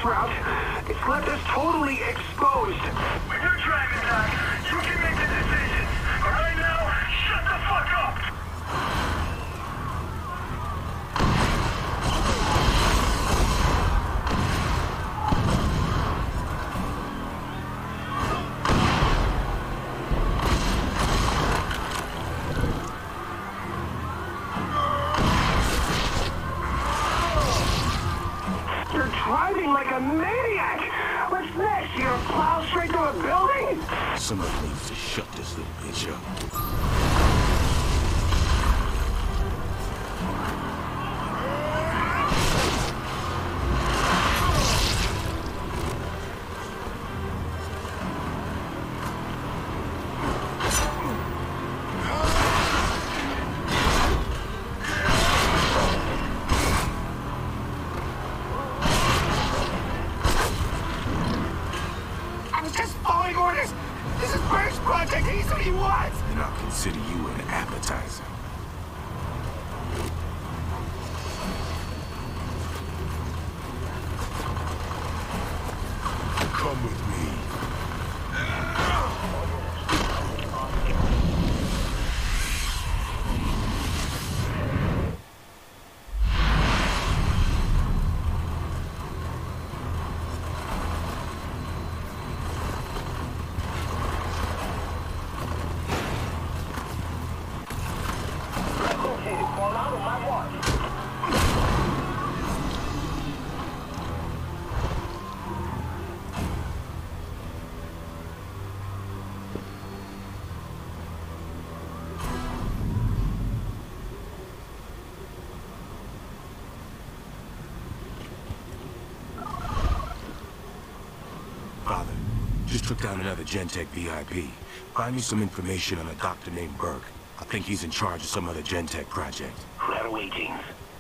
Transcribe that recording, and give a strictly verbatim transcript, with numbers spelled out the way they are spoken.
route, it's left us totally exposed. When you're driving, Doc, you can make the decision. But right now, shut the fuck up! You're driving like a maniac! What's next? You gonna plow straight through a building? Somebody needs to shut this little bitch up. I'm just following orders! This is Bird's project, he's what he wants! Then I'll consider you an appetizer. Come with me. Father, just took down another Gentech V I P. Find me some information on a doctor named Burke. I think he's in charge of some other Gentech project. Right away, James.